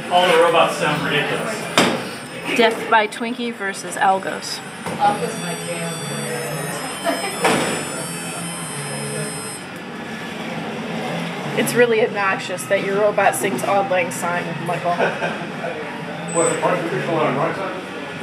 All the robots sound ridiculous. Death by Twinkie versus Algos. Algos my jam. It's really obnoxious that your robot sings Auld Lang Syne, Michael. What, the part control on the right side?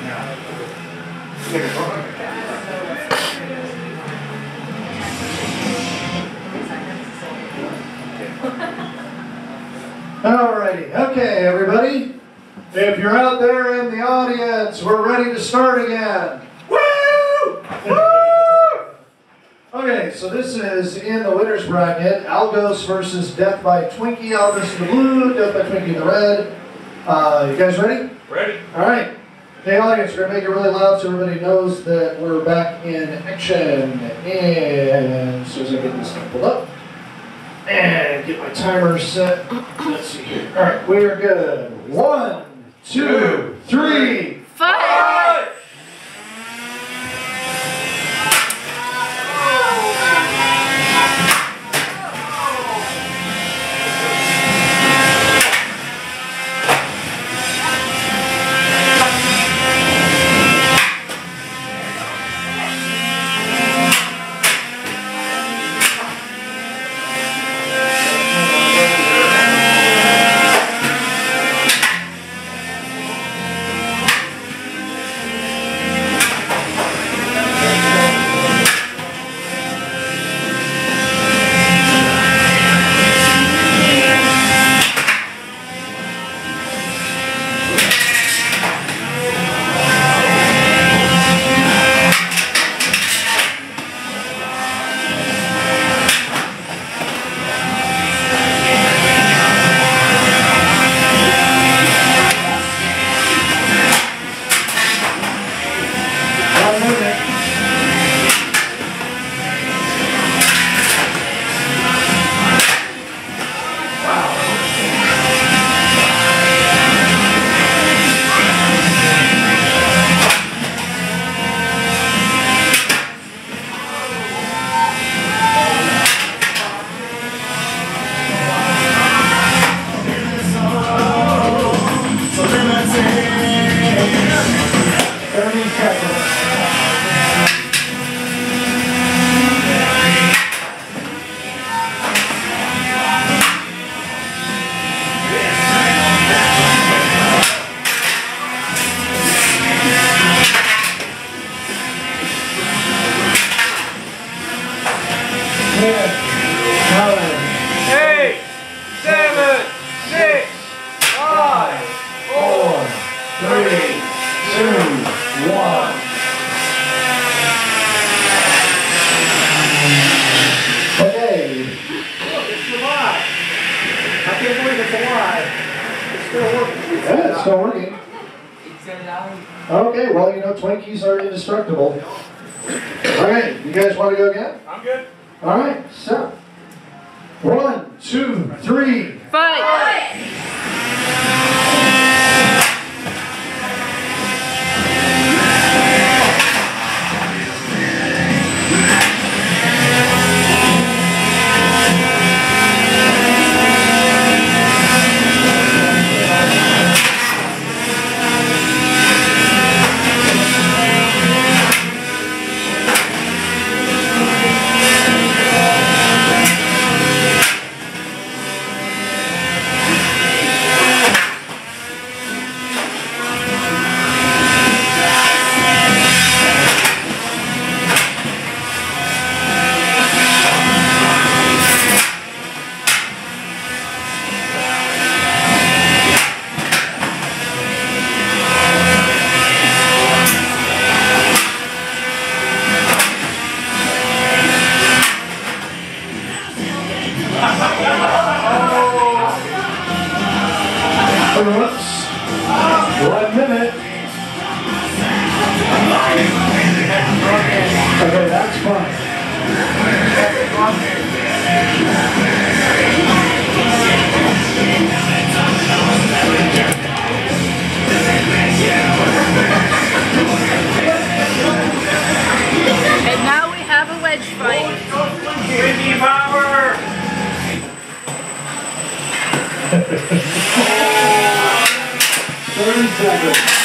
Alrighty, okay everybody, if you're out there in the audience, we're ready to start again. Woo! Woo! Okay, so this is in the winner's bracket, Algos versus Death by Twinkie. Algos in the blue, Death by Twinkie in the red. You guys ready? Ready. Alright. Okay, audience, we're going to make it really loud so everybody knows that we're back in action. And as soon as I get this thing pulled up, and get my timer set. Let's see here. Alright, we are good. 1, 2, 3, Fight! Okay, well, you know, Twinkies are indestructible. Okay, you guys want to go again? I'm good. All right, so 1, 2, 3. Fight! Whoops. 1 minute. Okay, that's fine. And now we have a wedge fight. Twinkie power! 37.